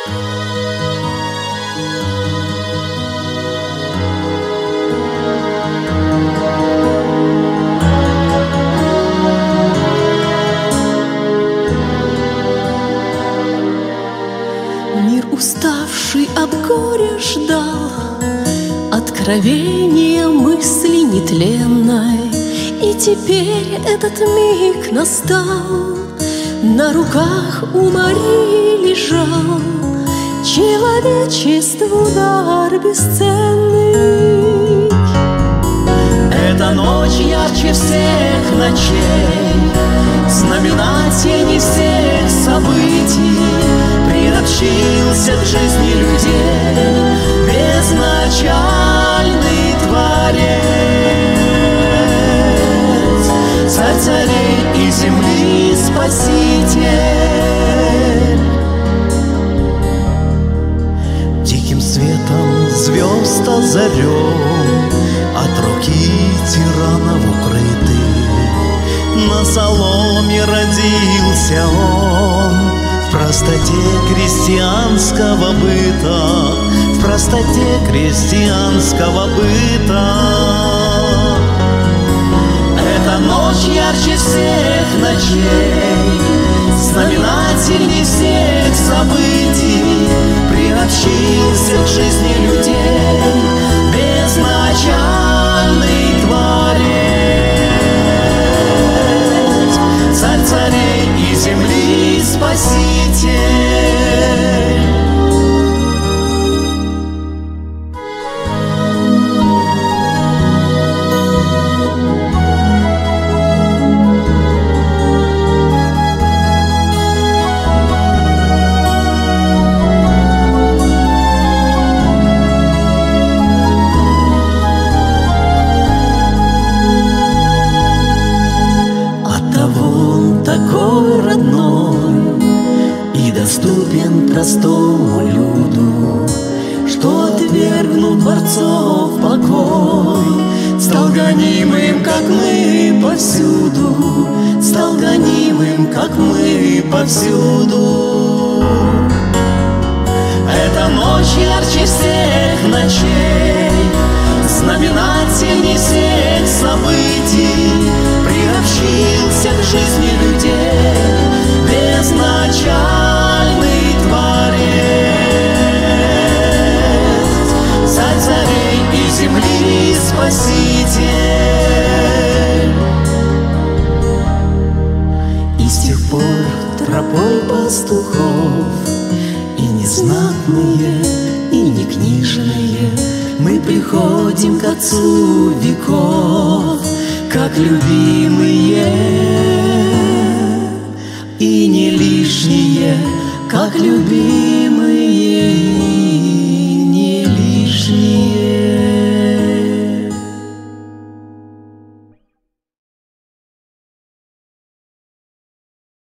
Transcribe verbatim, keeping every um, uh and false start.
Мир, уставший от горя, ждал откровения мысли нетленной, и теперь этот миг настал. На руках у Марии лежал человечеству дар бесценный. Эта ночь ярче всех ночей, знаменательней всех событий, приобщился к жизни людей безначальный Творец, царь царей и земли Спаситель. Тихим светом звезд озарен, от руки тиранов укрытый, на соломе родился он. В простоте крестьянского быта, в простоте крестьянского быта. Эта ночь ярче всех ночей, знаменательней всех событий, приобщился к жизни людей безначальный Творец, царь царей и земли Спаситель. Такой родной и доступен простому люду, что, отвергнув дворцов покой, стал гонимым, как мы, повсюду, стал гонимым, как мы, повсюду. Эта ночь ярче всех ночей, знаменательней всех событий, приобщился к жизни людей безначальный Творец, царь царей и земли Спаситель. И с тех пор тропой пастухов и незнатные, и не книжные мы приходим к Отцу веков, как любимые и не лишние, как любимые.